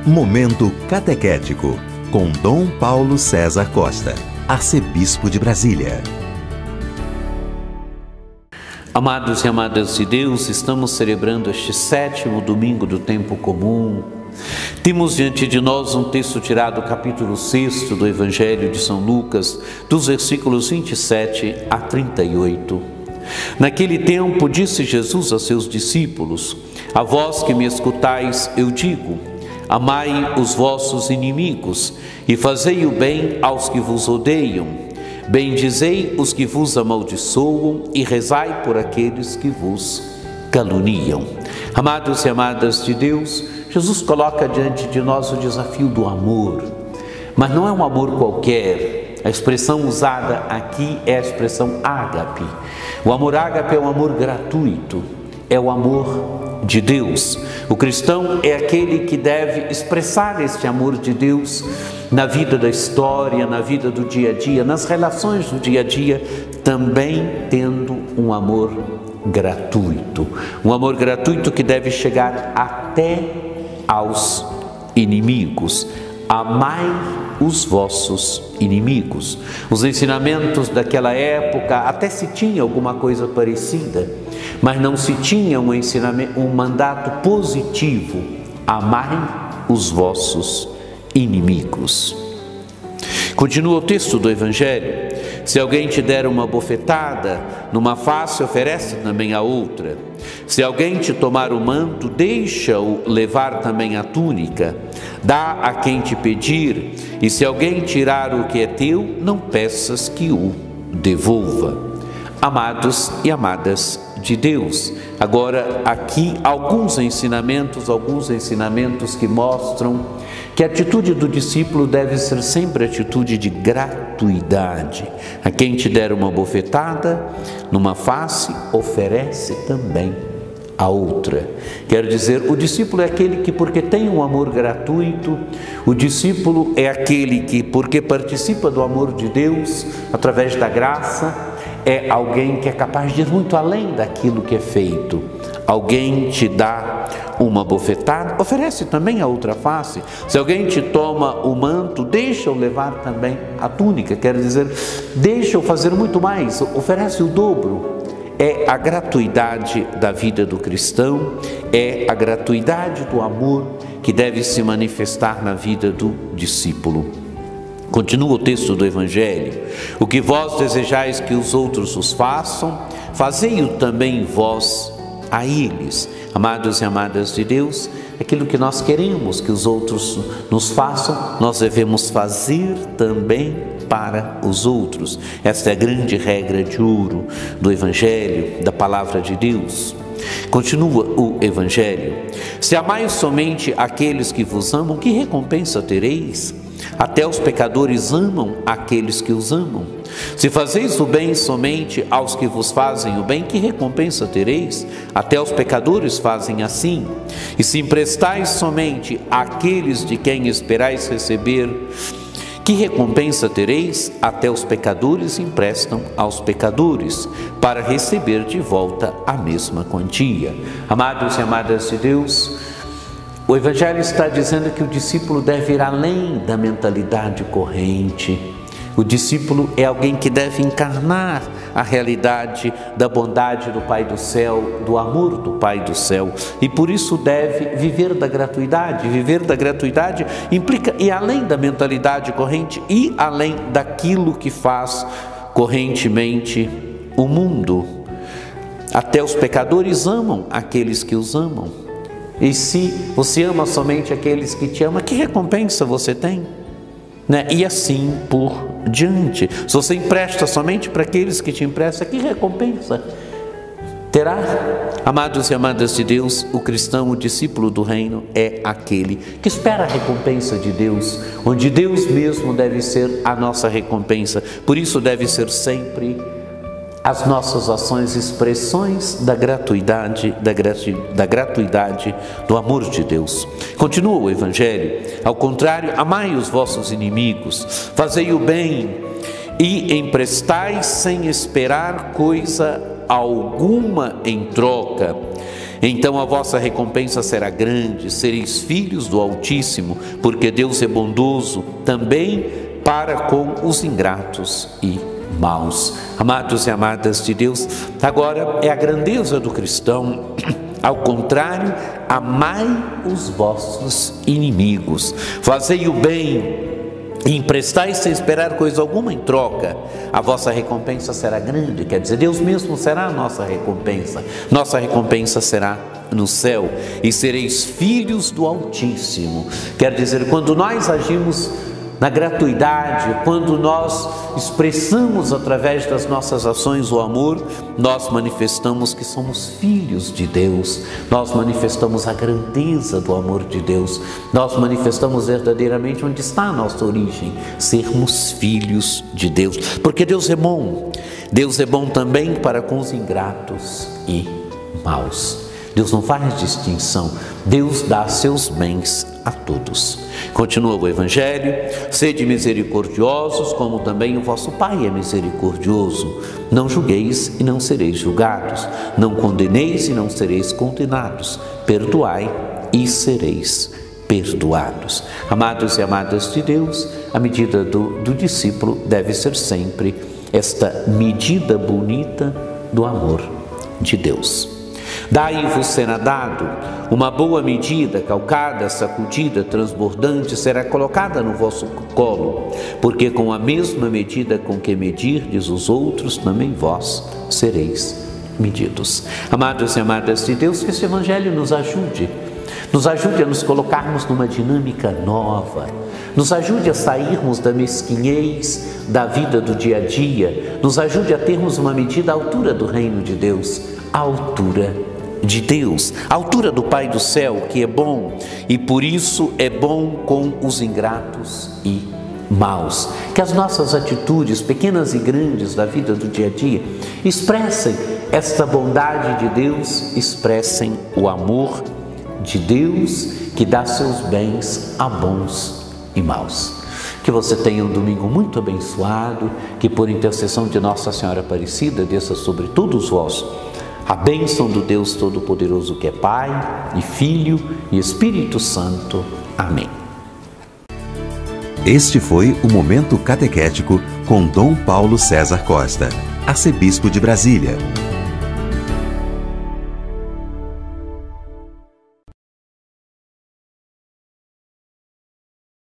Momento Catequético, com Dom Paulo César Costa, arcebispo de Brasília. Amados e amadas de Deus, estamos celebrando este 7º domingo do tempo comum. Temos diante de nós um texto tirado do capítulo 6 do Evangelho de São Lucas, dos versículos 27 a 38. Naquele tempo disse Jesus a seus discípulos: A vós que me escutais, eu digo: amai os vossos inimigos e fazei o bem aos que vos odeiam. Bendizei os que vos amaldiçoam e rezai por aqueles que vos caluniam. Amados e amadas de Deus, Jesus coloca diante de nós o desafio do amor, mas não é um amor qualquer. A expressão usada aqui é a expressão ágape. O amor ágape é um amor gratuito, é o amor de Deus. O cristão é aquele que deve expressar este amor de Deus na vida da história, na vida do dia a dia, nas relações do dia a dia, também tendo um amor gratuito. Um amor gratuito que deve chegar até aos inimigos. Amai os vossos inimigos. Os ensinamentos daquela época até se tinha alguma coisa parecida, mas não se tinha um mandato positivo: amai os vossos inimigos. Continua o texto do Evangelho: se alguém te der uma bofetada numa face, oferece também a outra. Se alguém te tomar o manto, deixa-o levar também a túnica. Dá a quem te pedir, e se alguém tirar o que é teu, não peças que o devolva. Amados e amadas de Deus, agora aqui alguns ensinamentos que mostram que a atitude do discípulo deve ser sempre atitude de gratuidade. A quem te der uma bofetada numa face, oferece também a outra. Quero dizer, o discípulo é aquele que, porque tem um amor gratuito, o discípulo é aquele que, porque participa do amor de Deus através da graça, é alguém que é capaz de ir muito além daquilo que é feito. Alguém te dá uma bofetada, oferece também a outra face. Se alguém te toma o manto, deixa-o levar também a túnica. Quer dizer, deixa-o fazer muito mais, oferece o dobro. É a gratuidade da vida do cristão, é a gratuidade do amor que deve se manifestar na vida do discípulo. Continua o texto do Evangelho: o que vós desejais que os outros os façam, fazei-o também vós a eles. Amados e amadas de Deus, aquilo que nós queremos que os outros nos façam, nós devemos fazer também para os outros. Esta é a grande regra de ouro do Evangelho, da Palavra de Deus. Continua o Evangelho: se amais somente aqueles que vos amam, que recompensa tereis? Até os pecadores amam aqueles que os amam. Se fazeis o bem somente aos que vos fazem o bem, que recompensa tereis? Até os pecadores fazem assim. E se emprestais somente àqueles de quem esperais receber, que recompensa tereis? Até os pecadores emprestam aos pecadores, para receber de volta a mesma quantia. Amados e amadas de Deus, o Evangelho está dizendo que o discípulo deve ir além da mentalidade corrente. O discípulo é alguém que deve encarnar a realidade da bondade do Pai do céu, do amor do Pai do céu, e por isso deve viver da gratuidade. Viver da gratuidade implica ir além da mentalidade corrente, ir além daquilo que faz correntemente o mundo. Até os pecadores amam aqueles que os amam. E se você ama somente aqueles que te amam, que recompensa você tem? E assim por diante. Se você empresta somente para aqueles que te emprestam, que recompensa terá? Amados e amadas de Deus, o cristão, o discípulo do reino, é aquele que espera a recompensa de Deus, onde Deus mesmo deve ser a nossa recompensa. Por isso deve ser sempre as nossas ações expressões da gratuidade, do amor de Deus. Continua o Evangelho: ao contrário, amai os vossos inimigos, fazei o bem e emprestai sem esperar coisa alguma em troca. então a vossa recompensa será grande, sereis filhos do Altíssimo, porque Deus é bondoso também para com os ingratos e maus. Amados e amadas de Deus, agora é a grandeza do cristão. Ao contrário, amai os vossos inimigos, fazei o bem e emprestai sem esperar coisa alguma em troca, a vossa recompensa será grande. Quer dizer, Deus mesmo será a nossa recompensa será no céu, e sereis filhos do Altíssimo. Quer dizer, quando nós agimos na gratuidade, quando nós expressamos através das nossas ações o amor, nós manifestamos que somos filhos de Deus, nós manifestamos a grandeza do amor de Deus, nós manifestamos verdadeiramente onde está a nossa origem, sermos filhos de Deus, porque Deus é bom também para com os ingratos e maus. Deus não faz distinção, Deus dá seus bens a todos. Continua o Evangelho: sede misericordiosos, como também o vosso Pai é misericordioso. Não julgueis e não sereis julgados, não condeneis e não sereis condenados, perdoai e sereis perdoados. Amados e amadas de Deus, a medida do discípulo deve ser sempre esta medida bonita do amor de Deus. Daí-vos será dado, uma boa medida, calcada, sacudida, transbordante, será colocada no vosso colo, porque com a mesma medida com que medirdes os outros, também vós sereis medidos. Amados e amadas de Deus, que esse Evangelho nos ajude a nos colocarmos numa dinâmica nova, nos ajude a sairmos da mesquinhez da vida do dia a dia, nos ajude a termos uma medida à altura do reino de Deus, à altura de Deus, à altura do Pai do céu, que é bom e por isso é bom com os ingratos e maus. Que as nossas atitudes, pequenas e grandes da vida do dia a dia, expressem esta bondade de Deus, expressem o amor de Deus que dá seus bens a bons e maus. Que você tenha um domingo muito abençoado, que por intercessão de Nossa Senhora Aparecida desça sobre todos vós a bênção do Deus Todo-Poderoso, que é Pai e Filho e Espírito Santo. Amém. Este foi o Momento Catequético com Dom Paulo César Costa, arcebispo de Brasília.